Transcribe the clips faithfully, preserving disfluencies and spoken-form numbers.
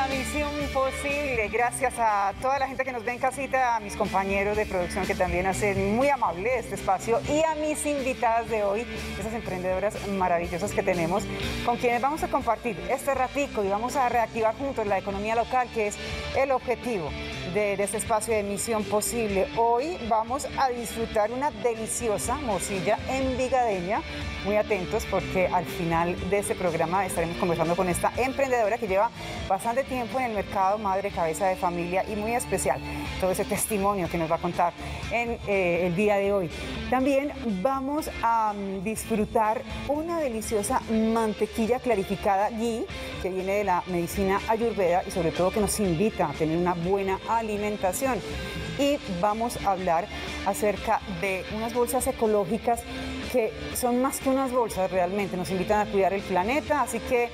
a Misión Posible. Gracias a toda la gente que nos ve en casita, a mis compañeros de producción que también hacen muy amable este espacio y a mis invitadas de hoy, esas emprendedoras maravillosas que tenemos, con quienes vamos a compartir este ratico y vamos a reactivar juntos la economía local, que es el objetivo de, de este espacio de Misión Posible. Hoy vamos a disfrutar una deliciosa morcilla envigadeña. Muy atentos porque al final de este programa estaremos conversando con esta emprendedora que lleva bastante tiempo en el mercado, madre, cabeza de familia y muy especial todo ese testimonio que nos va a contar en eh, el día de hoy. También vamos a um, disfrutar una deliciosa mantequilla clarificada ghee que viene de la medicina ayurveda y sobre todo que nos invita a tener una buena alimentación. Y vamos a hablar acerca de unas bolsas ecológicas que son más que unas bolsas realmente, nos invitan a cuidar el planeta, así que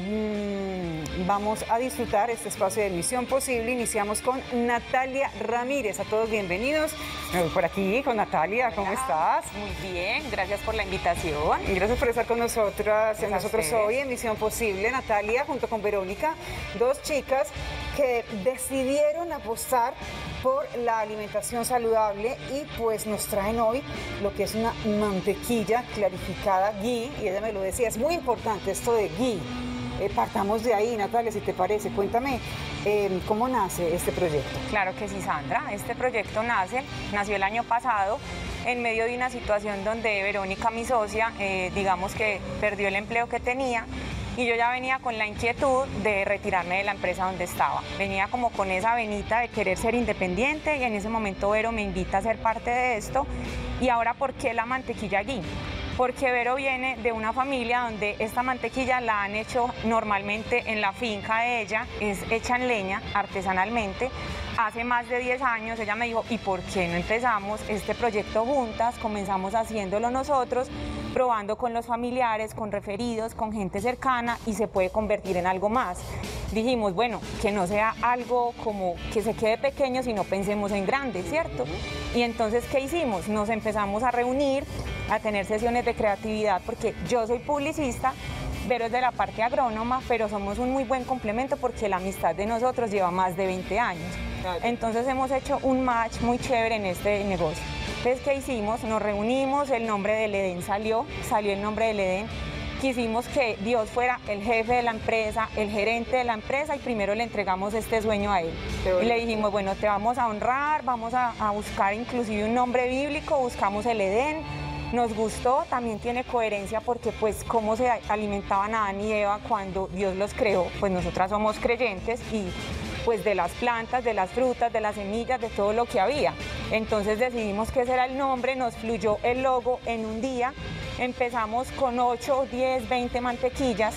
mmm, vamos a disfrutar este espacio de Misión Posible. Iniciamos con Natalia Ramírez. A todos bienvenidos. Me voy por aquí con Natalia. ¿Cómo Hola. estás? Muy bien, gracias por la invitación. Y gracias por estar con nosotras, Gracias nosotros a ustedes. hoy en Misión Posible. Natalia junto con Verónica, dos chicas que decidieron apostar por la alimentación saludable y pues nos traen hoy lo que es una mantequilla clarificada ghee, y ella me lo decía, es muy importante esto de ghee. Eh, partamos de ahí, Natalia, si te parece, cuéntame eh, cómo nace este proyecto. Claro que sí, Sandra. Este proyecto nace, nació el año pasado en medio de una situación donde Verónica, mi socia, eh, digamos que perdió el empleo que tenía. Y yo ya venía con la inquietud de retirarme de la empresa donde estaba. Venía como con esa venita de querer ser independiente y en ese momento Vero me invita a ser parte de esto. Y ahora, ¿por qué la mantequilla ghee? Porque Vero viene de una familia donde esta mantequilla la han hecho normalmente en la finca de ella, es hecha en leña, artesanalmente. Hace más de diez años ella me dijo, ¿y por qué no empezamos este proyecto juntas? Comenzamos haciéndolo nosotros, probando con los familiares, con referidos, con gente cercana y se puede convertir en algo más. Dijimos, bueno, que no sea algo como que se quede pequeño, sino pensemos en grande, ¿cierto? Y entonces, ¿qué hicimos? Nos empezamos a reunir, a tener sesiones de creatividad, porque yo soy publicista, Vero es de la parte agrónoma, pero somos un muy buen complemento porque la amistad de nosotros lleva más de veinte años. Entonces hemos hecho un match muy chévere en este negocio. Entonces, ¿qué hicimos? Nos reunimos, el nombre del Edén salió, salió el nombre del Edén. Quisimos que Dios fuera el jefe de la empresa, el gerente de la empresa y primero le entregamos este sueño a él. Y le dijimos, bueno, te vamos a honrar, vamos a, a buscar inclusive un nombre bíblico, buscamos el Edén. Nos gustó, también tiene coherencia porque pues cómo se alimentaban Adán y Eva cuando Dios los creó, pues nosotras somos creyentes y pues de las plantas, de las frutas, de las semillas, de todo lo que había. Entonces decidimos que ese era el nombre, nos fluyó el logo en un día, empezamos con ocho, diez, veinte mantequillas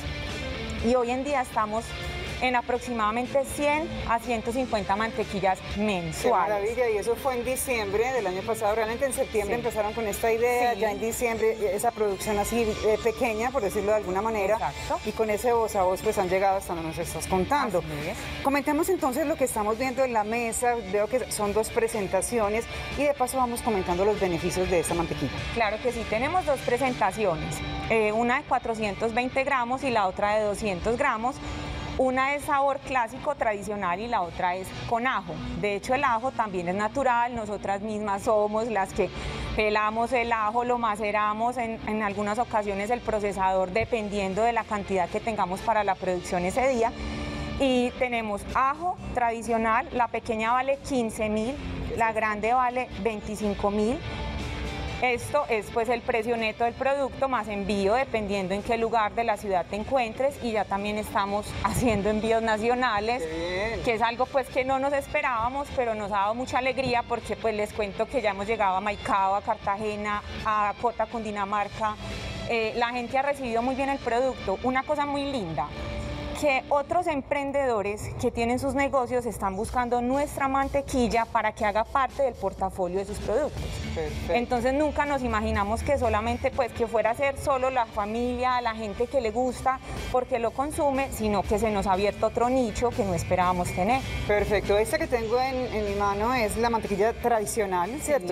y hoy en día estamos en aproximadamente cien a ciento cincuenta mantequillas mensuales. Qué maravilla, y eso fue en diciembre del año pasado. Realmente en septiembre Sí. empezaron con esta idea, Sí. ya en diciembre esa producción así eh, pequeña, por decirlo de alguna manera. Exacto. Y con ese voz a voz pues han llegado hasta donde nos estás contando. Así es. Comentemos entonces lo que estamos viendo en la mesa. Veo que son dos presentaciones y de paso vamos comentando los beneficios de esta mantequilla. Claro que sí, tenemos dos presentaciones, eh, una de cuatrocientos veinte gramos y la otra de doscientos gramos. Una es sabor clásico tradicional y la otra es con ajo. De hecho, el ajo también es natural, nosotras mismas somos las que pelamos el ajo, lo maceramos, en, en algunas ocasiones el procesador, dependiendo de la cantidad que tengamos para la producción ese día. Y tenemos ajo tradicional, la pequeña vale quince mil, la grande vale veinticinco mil. Esto es pues el precio neto del producto más envío dependiendo en qué lugar de la ciudad te encuentres y ya también estamos haciendo envíos nacionales, que es algo pues que no nos esperábamos, pero nos ha dado mucha alegría porque pues les cuento que ya hemos llegado a Maicao, a Cartagena, a Cota, Cundinamarca. Eh, la gente ha recibido muy bien el producto. Una cosa muy linda, que otros emprendedores que tienen sus negocios están buscando nuestra mantequilla para que haga parte del portafolio de sus productos. Perfecto. Entonces nunca nos imaginamos que solamente pues que fuera a ser solo la familia, la gente que le gusta porque lo consume, sino que se nos ha abierto otro nicho que no esperábamos tener. Perfecto, esta que tengo en, en mi mano es la mantequilla tradicional, ¿cierto? Sí.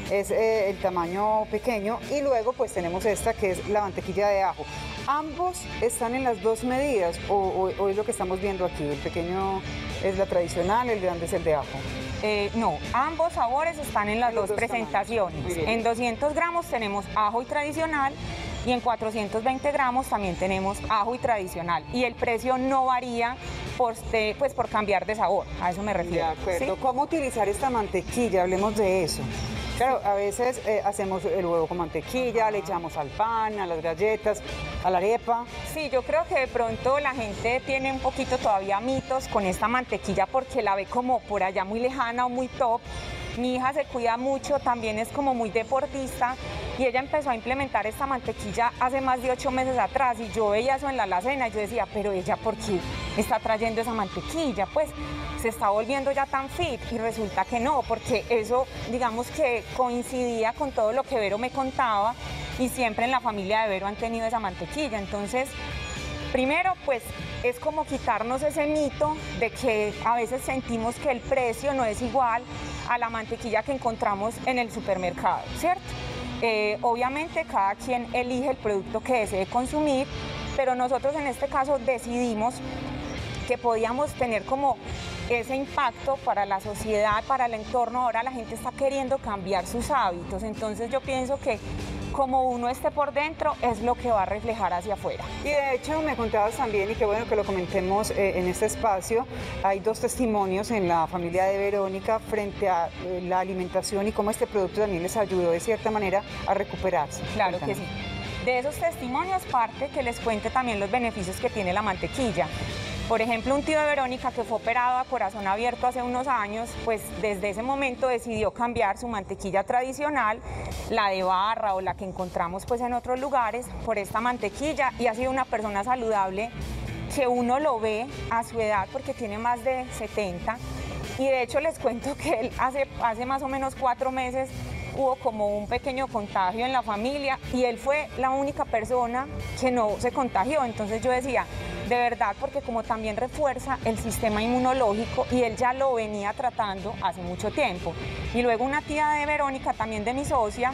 es eh, el tamaño pequeño, y luego pues tenemos esta que es la mantequilla de ajo. ¿Ambos están en las dos medidas o, o, o es lo que estamos viendo aquí? El pequeño es la tradicional, el grande es el de ajo. Eh, no, ambos sabores están en las en dos, dos presentaciones. En doscientos gramos tenemos ajo y tradicional, y en cuatrocientos veinte gramos también tenemos ajo y tradicional. Y el precio no varía por, pues, por cambiar de sabor, a eso me refiero. De acuerdo. ¿Sí? ¿Cómo utilizar esta mantequilla? Hablemos de eso. Claro, a veces eh, hacemos el huevo con mantequilla, le echamos al pan, a las galletas, a la arepa. Sí, yo creo que de pronto la gente tiene un poquito todavía mitos con esta mantequilla porque la ve como por allá muy lejana o muy top. Mi hija se cuida mucho, también es como muy deportista, y ella empezó a implementar esta mantequilla hace más de ocho meses atrás, y yo veía eso en la alacena y yo decía, pero ella, ¿por qué está trayendo esa mantequilla? Pues se está volviendo ya tan fit, y resulta que no, porque eso, digamos que coincidía con todo lo que Vero me contaba, y siempre en la familia de Vero han tenido esa mantequilla. Entonces, primero, pues es como quitarnos ese mito de que a veces sentimos que el precio no es igual a la mantequilla que encontramos en el supermercado, ¿cierto? Eh, obviamente cada quien elige el producto que desee consumir, pero nosotros en este caso decidimos que podíamos tener como ese impacto para la sociedad, para el entorno. Ahora la gente está queriendo cambiar sus hábitos, entonces yo pienso que como uno esté por dentro es lo que va a reflejar hacia afuera. Y de hecho me contabas también, y qué bueno que lo comentemos eh, en este espacio, hay dos testimonios en la familia de Verónica frente a eh, la alimentación y cómo este producto también les ayudó de cierta manera a recuperarse. Claro que sí. De esos testimonios parte que les cuente también los beneficios que tiene la mantequilla. Por ejemplo, un tío de Verónica que fue operado a corazón abierto hace unos años, pues desde ese momento decidió cambiar su mantequilla tradicional, la de barra o la que encontramos pues en otros lugares, por esta mantequilla, y ha sido una persona saludable que uno lo ve a su edad porque tiene más de setenta, y de hecho les cuento que él hace, hace más o menos cuatro meses hubo como un pequeño contagio en la familia y él fue la única persona que no se contagió. Entonces yo decía, de verdad, porque como también refuerza el sistema inmunológico y él ya lo venía tratando hace mucho tiempo. Y luego una tía de Verónica, también de mi socia,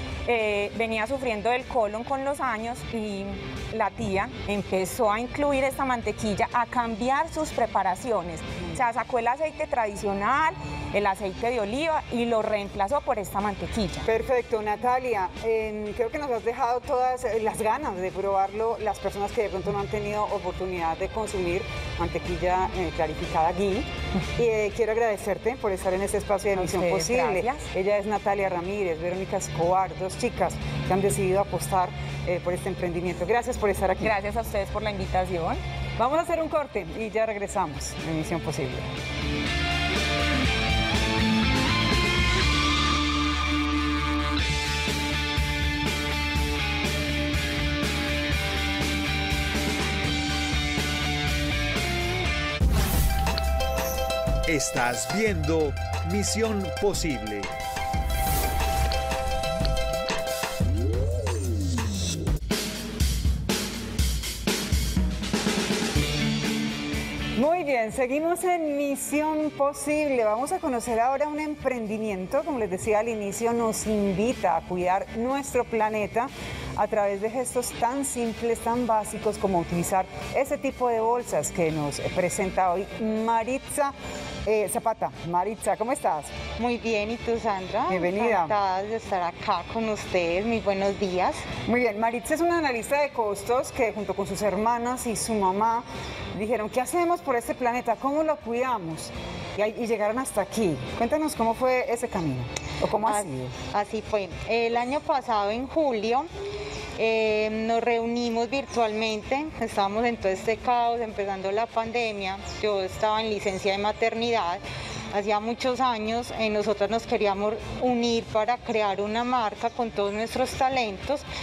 eh, venía sufriendo del colon con los años y la tía empezó a incluir esta mantequilla, a cambiar sus preparaciones. O sea, sacó el aceite tradicional, el aceite de oliva y lo reemplazó por esta mantequilla. Perfecto, Natalia, eh, creo que nos has dejado todas las ganas de probarlo, las personas que de pronto no han tenido oportunidad de consumir mantequilla eh, clarificada ghee. Y eh, quiero agradecerte por estar en este espacio de Misión Posible. Gracias. Ella es Natalia Ramírez, Verónica Escobar, dos chicas que han decidido apostar eh, por este emprendimiento. Gracias por estar aquí. Gracias a ustedes por la invitación. Vamos a hacer un corte y ya regresamos en Misión Posible. Estás viendo Misión Posible. Muy bien, seguimos en Misión Posible. Vamos a conocer ahora un emprendimiento, como les decía al inicio, nos invita a cuidar nuestro planeta a través de gestos tan simples, tan básicos como utilizar ese tipo de bolsas que nos presenta hoy Maritza eh, Zapata. Maritza, ¿cómo estás? Muy bien, ¿y tú, Sandra? Bienvenida. Encantada de estar acá con ustedes, muy buenos días. Muy bien, Maritza es una analista de costos que junto con sus hermanas y su mamá dijeron, ¿qué hacemos por este planeta? ¿Cómo lo cuidamos? Y, y llegaron hasta aquí. Cuéntanos cómo fue ese camino, o cómo ha así, sido. Así fue. El año pasado, en julio, eh, nos reunimos virtualmente, estábamos en todo este caos, empezando la pandemia, yo estaba en licencia de maternidad, hacía muchos años eh, nosotros nos queríamos unir para crear una marca con todos nuestros talentos,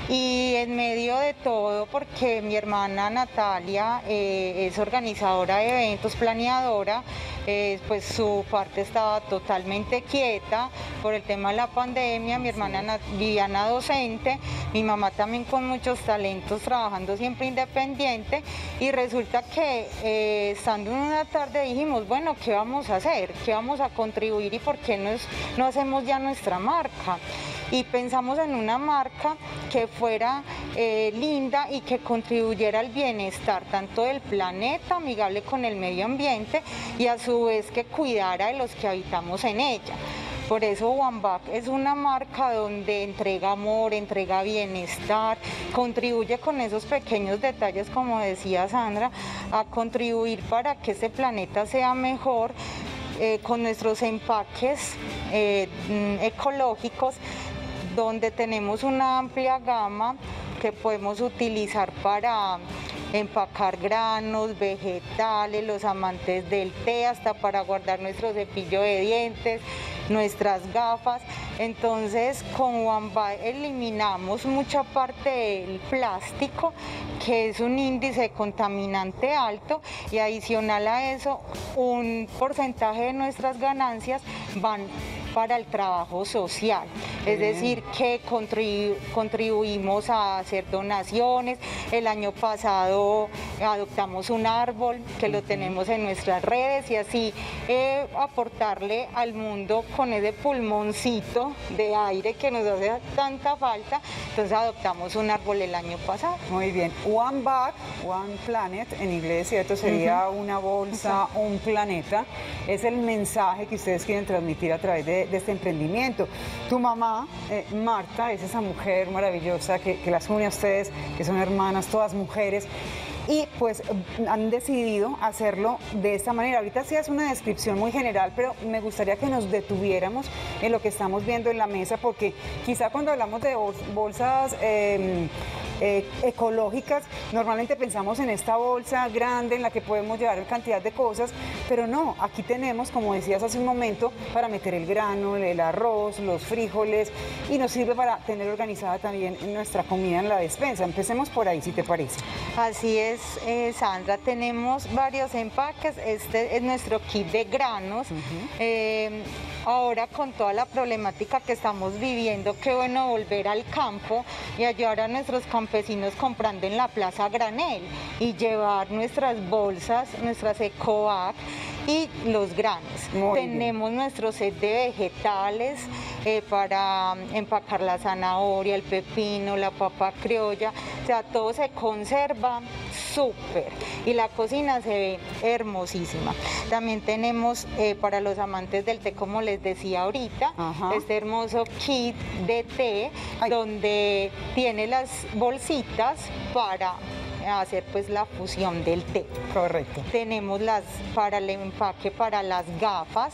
Y en medio de todo, porque mi hermana Natalia eh, es organizadora de eventos, planeadora, eh, pues su parte estaba totalmente quieta por el tema de la pandemia, mi hermana Viviana docente, mi mamá también con muchos talentos trabajando siempre independiente, y resulta que eh, estando en una tarde dijimos, bueno, ¿qué vamos a hacer? ¿Qué vamos a contribuir y por qué no, es, no hacemos ya nuestra marca? Y pensamos en una marca que fuera eh, linda y que contribuyera al bienestar tanto del planeta, amigable con el medio ambiente, y a su vez que cuidara de los que habitamos en ella. Por eso One Back es una marca donde entrega amor, entrega bienestar, contribuye con esos pequeños detalles, como decía Sandra, a contribuir para que este planeta sea mejor, eh, con nuestros empaques eh, ecológicos, donde tenemos una amplia gama que podemos utilizar para empacar granos, vegetales, los amantes del té, hasta para guardar nuestro cepillo de dientes, nuestras gafas. Entonces con One Back eliminamos mucha parte del plástico, que es un índice contaminante alto, y adicional a eso un porcentaje de nuestras ganancias van para el trabajo social, es decir, que contribu contribuimos a hacer donaciones. El año pasado adoptamos un árbol que lo tenemos en nuestras redes, y así eh, aportarle al mundo con ese pulmoncito de aire que nos hace tanta falta. Entonces adoptamos un árbol el año pasado. Muy bien. One Bag, One Planet, en inglés, ¿cierto? Sería uh-huh. una bolsa, uh-huh. un planeta. Es el mensaje que ustedes quieren transmitir a través de, de este emprendimiento. Tu mamá, eh, Marta, es esa mujer maravillosa que, que las une a ustedes, que son hermanas, todas mujeres. Y pues han decidido hacerlo de esta manera. Ahorita sí es una descripción muy general, pero me gustaría que nos detuviéramos en lo que estamos viendo en la mesa, porque quizá cuando hablamos de bolsas eh, eh, ecológicas, normalmente pensamos en esta bolsa grande en la que podemos llevar cantidad de cosas, pero no, aquí tenemos, como decías hace un momento, para meter el grano, el arroz, los frijoles, y nos sirve para tener organizada también nuestra comida en la despensa. Empecemos por ahí, si te parece. Así es. Eh, Sandra, tenemos varios empaques. Este es nuestro kit de granos. Uh-huh. eh, ahora con toda la problemática que estamos viviendo, qué bueno volver al campo y ayudar a nuestros campesinos comprando en la plaza granel y llevar nuestras bolsas, nuestras EcoBag y los granos. Muy Tenemos bien. Nuestro set de vegetales eh, para empacar la zanahoria, el pepino, la papa criolla, o sea, todo se conserva súper y la cocina se ve hermosísima. También tenemos eh, para los amantes del té, como les decía ahorita, Ajá. este hermoso kit de té, Ay. donde tiene las bolsitas para hacer pues la fusión del té. Correcto. Tenemos las para el empaque para las gafas,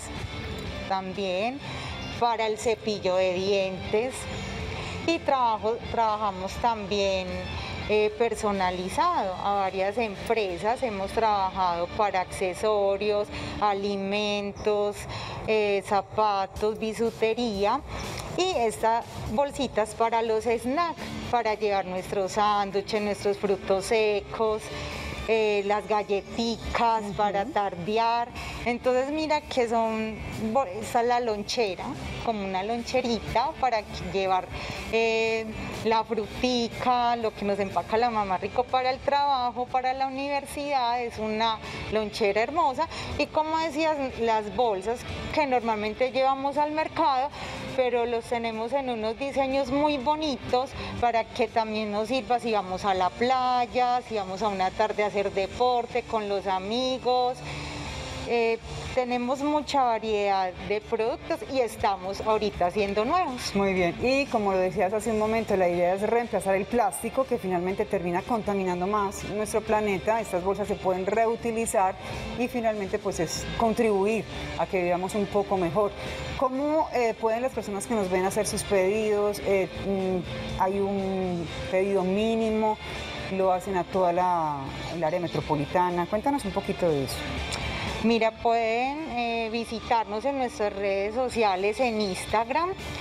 también para el cepillo de dientes, y trabajo, trabajamos también eh, personalizado a varias empresas. Hemos trabajado para accesorios, alimentos, eh, zapatos, bisutería, y estas bolsitas para los snacks, para llevar nuestros sándwiches, nuestros frutos secos, eh, las galletitas uh-huh. para tardear. Entonces mira que son, esta es la lonchera, como una loncherita para llevar eh, la frutica, lo que nos empaca la mamá rico para el trabajo, para la universidad. Es una lonchera hermosa, y como decías, las bolsas que normalmente llevamos al mercado, pero los tenemos en unos diseños muy bonitos para que también nos sirva si vamos a la playa, si vamos a una tarde a hacer deporte con los amigos. Eh, tenemos mucha variedad de productos y estamos ahorita haciendo nuevos. Muy bien, y como lo decías hace un momento, la idea es reemplazar el plástico, que finalmente termina contaminando más nuestro planeta. Estas bolsas se pueden reutilizar y finalmente pues es contribuir a que vivamos un poco mejor. ¿Cómo eh, pueden las personas que nos ven hacer sus pedidos? Eh, ¿Hay un pedido mínimo? ¿Lo hacen a toda la el área metropolitana? Cuéntanos un poquito de eso. Mira, pueden eh, visitarnos en nuestras redes sociales, en Instagram,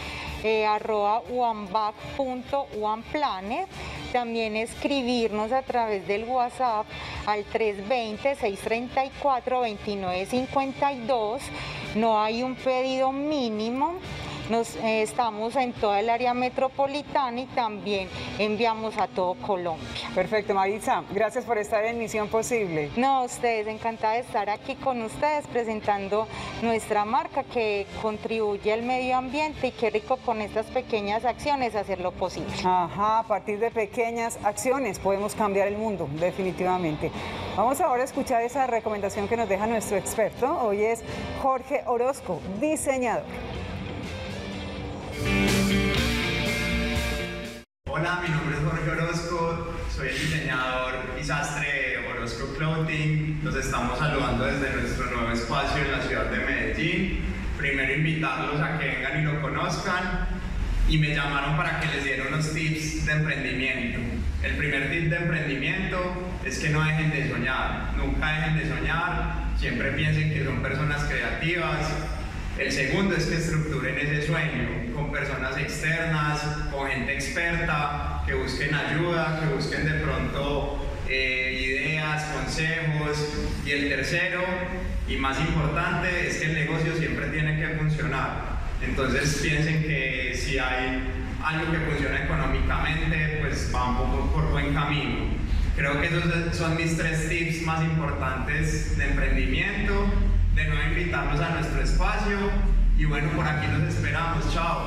eh, arroba oneback punto oneplanet. También escribirnos a través del WhatsApp al tres dos cero, seis tres cuatro, dos nueve cinco dos. No hay un pedido mínimo. Nos, eh, estamos en toda el área metropolitana y también enviamos a todo Colombia. Perfecto, Maritza, gracias por estar en Misión Posible. No, ustedes, encantada de estar aquí con ustedes presentando nuestra marca que contribuye al medio ambiente y qué rico con estas pequeñas acciones hacerlo posible. Ajá, a partir de pequeñas acciones podemos cambiar el mundo, definitivamente. Vamos ahora a escuchar esa recomendación que nos deja nuestro experto. Hoy es Jorge Orozco, diseñador. Hola, mi nombre es Jorge Orozco, soy el diseñador y sastre de Orozco Clothing. Los estamos saludando desde nuestro nuevo espacio en la ciudad de Medellín. Primero invitarlos a que vengan y lo conozcan, y me llamaron para que les diera unos tips de emprendimiento. El primer tip de emprendimiento es que no dejen de soñar, nunca dejen de soñar, siempre piensen que son personas creativas. El segundo es que estructuren ese sueño con personas externas, con gente experta, que busquen ayuda, que busquen de pronto eh, ideas, consejos. Y el tercero, y más importante, es que el negocio siempre tiene que funcionar. Entonces piensen que si hay algo que funciona económicamente, pues vamos por, por buen camino. Creo que esos son mis tres tips más importantes de emprendimiento. De nuevo invitarlos a nuestro espacio y bueno, por aquí los esperamos. Chao.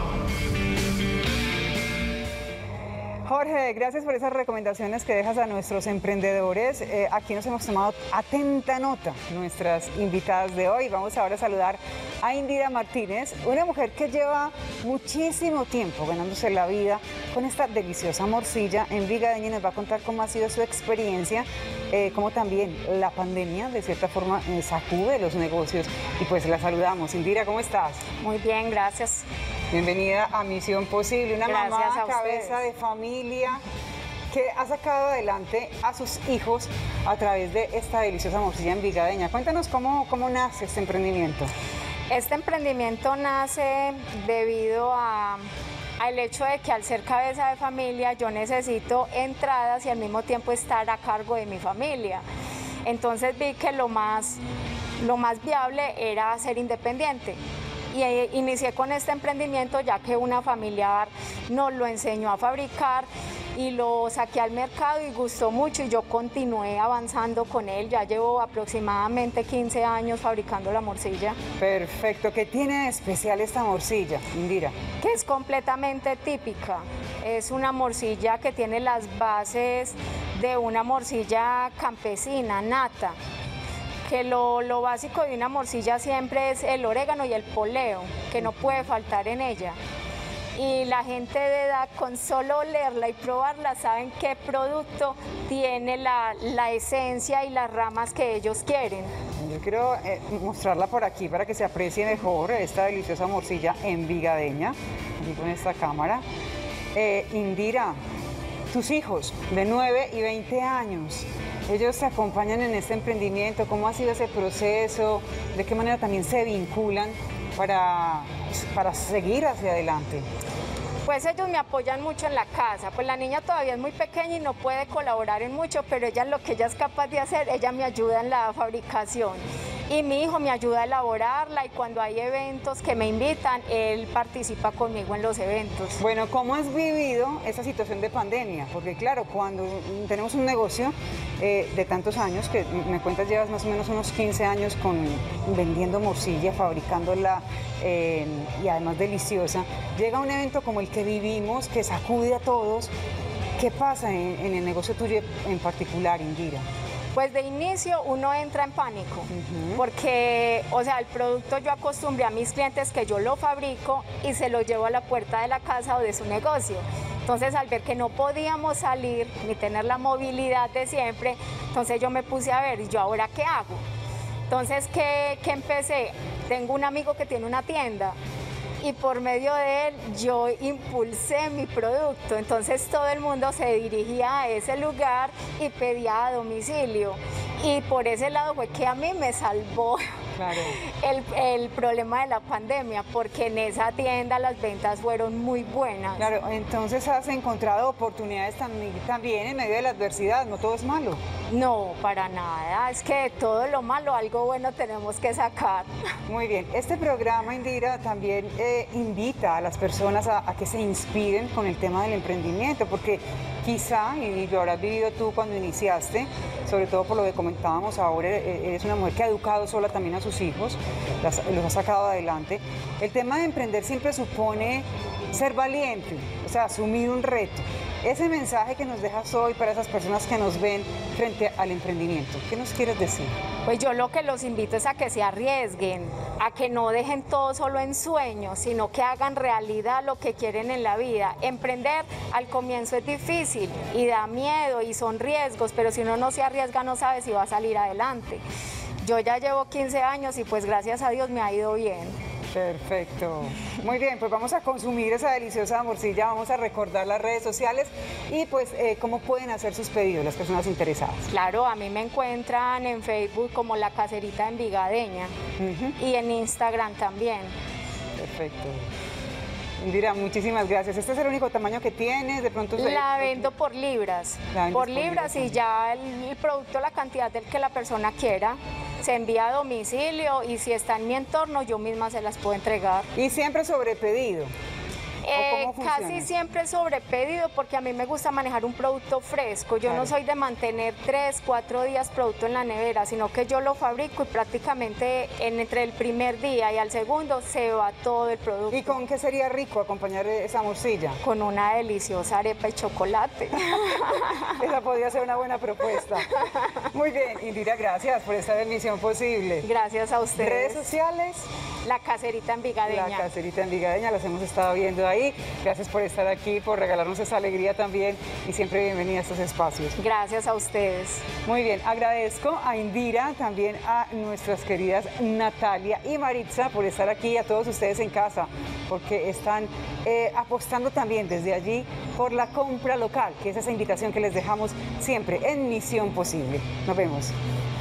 Jorge, gracias por esas recomendaciones que dejas a nuestros emprendedores. Eh, aquí nos hemos tomado atenta nota nuestras invitadas de hoy. Vamos ahora a saludar a Indira Martínez, una mujer que lleva muchísimo tiempo ganándose la vida con esta deliciosa morcilla en Vigadeña, y nos va a contar cómo ha sido su experiencia, eh, cómo también la pandemia de cierta forma eh, sacude los negocios. Y pues la saludamos. Indira, ¿cómo estás? Muy bien, gracias. Bienvenida a Misión Posible, una Gracias mamá a cabeza ustedes. de familia que ha sacado adelante a sus hijos a través de esta deliciosa morcilla en Vigadeña. Cuéntanos cómo, cómo nace este emprendimiento. Este emprendimiento nace debido a, al hecho de que al ser cabeza de familia yo necesito entradas y al mismo tiempo estar a cargo de mi familia. Entonces vi que lo más, lo más viable era ser independiente. Y inicié con este emprendimiento ya que una familiar nos lo enseñó a fabricar y lo saqué al mercado y gustó mucho, y yo continué avanzando con él. Ya llevo aproximadamente quince años fabricando la morcilla. Perfecto. ¿Qué tiene de especial esta morcilla, Indira? Que es completamente típica. Es una morcilla que tiene las bases de una morcilla campesina, nata. Que lo, lo básico de una morcilla siempre es el orégano y el poleo, que no puede faltar en ella. Y la gente de edad, con solo olerla y probarla, saben qué producto tiene la, la esencia y las ramas que ellos quieren. Yo quiero eh, mostrarla por aquí para que se aprecie mejor esta deliciosa morcilla en Vigadeña, aquí con esta cámara. Eh, Indira, tus hijos de nueve y veinte años, ellos te acompañan en este emprendimiento. ¿Cómo ha sido ese proceso? ¿De qué manera también se vinculan para, para seguir hacia adelante? Pues ellos me apoyan mucho en la casa. Pues la niña todavía es muy pequeña y no puede colaborar en mucho, pero ella, lo que ella es capaz de hacer, ella me ayuda en la fabricación. Y mi hijo me ayuda a elaborarla, y cuando hay eventos que me invitan, él participa conmigo en los eventos. Bueno, ¿cómo has vivido esa situación de pandemia? Porque claro, cuando tenemos un negocio eh, de tantos años, que me cuentas llevas más o menos unos quince años con, vendiendo morcilla, fabricándola eh, y además deliciosa, llega un evento como el que vivimos, que sacude a todos. ¿Qué pasa en, en el negocio tuyo en particular, Indira? Pues de inicio uno entra en pánico, uh-huh. porque, o sea, el producto yo acostumbré a mis clientes que yo lo fabrico y se lo llevo a la puerta de la casa o de su negocio. Entonces, al ver que no podíamos salir ni tener la movilidad de siempre, entonces yo me puse a ver, ¿y yo ahora qué hago? Entonces, ¿qué, qué empecé? Tengo un amigo que tiene una tienda, y por medio de él yo impulsé mi producto. Entonces todo el mundo se dirigía a ese lugar y pedía a domicilio, y por ese lado fue que a mí me salvó Claro. el, el problema de la pandemia, porque en esa tienda las ventas fueron muy buenas. Claro, entonces has encontrado oportunidades también, también en medio de la adversidad, no todo es malo. No, para nada, es que de todo lo malo algo bueno tenemos que sacar. Muy bien, este programa, Indira, también eh, invita a las personas a, a que se inspiren con el tema del emprendimiento, porque quizá, y lo habrás vivido tú cuando iniciaste, sobre todo por lo que comentábamos ahora, eres una mujer que ha educado sola también a sus hijos, las, los ha sacado adelante. El tema de emprender siempre supone ser valiente, o sea, asumir un reto. Ese mensaje que nos dejas hoy para esas personas que nos ven frente al emprendimiento, ¿qué nos quieres decir? Pues yo lo que los invito es a que se arriesguen, a que no dejen todo solo en sueños, sino que hagan realidad lo que quieren en la vida. Emprender al comienzo es difícil y da miedo y son riesgos, pero si uno no se arriesga no sabe si va a salir adelante. Yo ya llevo quince años y pues gracias a Dios me ha ido bien. Perfecto. Muy bien, pues vamos a consumir esa deliciosa morcilla, vamos a recordar las redes sociales y pues eh, cómo pueden hacer sus pedidos las personas interesadas. Claro, a mí me encuentran en Facebook como La Caserita Envigadeña uh-huh. y en Instagram también. Perfecto. Indira, muchísimas gracias. ¿Este es el único tamaño que tienes? De pronto se... La vendo por libras, por, por libras y ya el, el producto, la cantidad del que la persona quiera, se envía a domicilio y si está en mi entorno yo misma se las puedo entregar. ¿Y siempre sobre pedido? Eh, casi siempre sobre pedido porque a mí me gusta manejar un producto fresco. Yo claro. no soy de mantener tres, cuatro días producto en la nevera, sino que yo lo fabrico y prácticamente en, entre el primer día y al segundo se va todo el producto. ¿Y con qué sería rico acompañar esa morcilla? Con una deliciosa arepa y chocolate. Esa podría ser una buena propuesta. Muy bien, Indira, gracias por esta Misión Posible. Gracias a ustedes. ¿Redes sociales? La Caserita Envigadeña. La Caserita Envigadeña, las hemos estado viendo ahí. Gracias por estar aquí, por regalarnos esa alegría también y siempre bienvenida a estos espacios. Gracias a ustedes. Muy bien, agradezco a Indira, también a nuestras queridas Natalia y Maritza por estar aquí y a todos ustedes en casa, porque están eh, apostando también desde allí por la compra local, que es esa invitación que les dejamos siempre en Misión Posible. Nos vemos.